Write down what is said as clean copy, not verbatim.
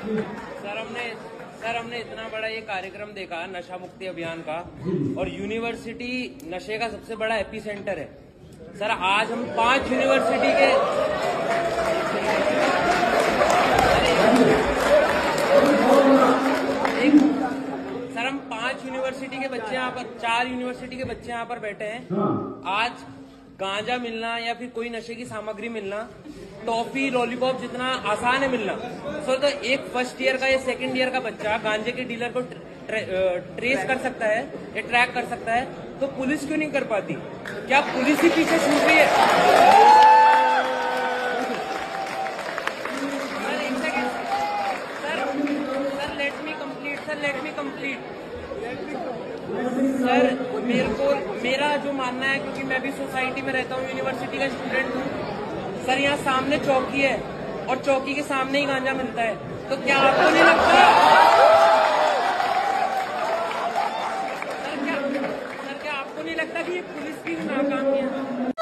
Sir हमने इतना बड़ा ये कार्यक्रम देखा नशा मुक्ति अभियान का, और यूनिवर्सिटी नशे का सबसे बड़ा एपी सेंटर है। सर आज हम 5 यूनिवर्सिटी के सर हम 5 यूनिवर्सिटी के बच्चे यहाँ पर 4 यूनिवर्सिटी के बच्चे यहाँ पर बैठे हैं। आज गांजा मिलना या फिर कोई नशे की सामग्री मिलना, टॉफी लॉलीपॉप जितना आसान है मिलना, सर तो एक फर्स्ट ईयर का या सेकंड ईयर का बच्चा गांजे के डीलर को ट्रेस कर सकता है या ट्रैक कर सकता है, तो पुलिस क्यों नहीं कर पाती? क्या पुलिस ही पीछे छूट रही है? लेट मी कंप्लीट सर, मेरा जो मानना है, क्योंकि मैं भी सोसाइटी में रहता हूँ, यूनिवर्सिटी का स्टूडेंट हूँ सर, यहाँ सामने चौकी है और चौकी के सामने ही गांजा मिलता है, तो क्या आपको नहीं लगता सर, क्या आपको नहीं लगता कि ये पुलिस की नाकामी है?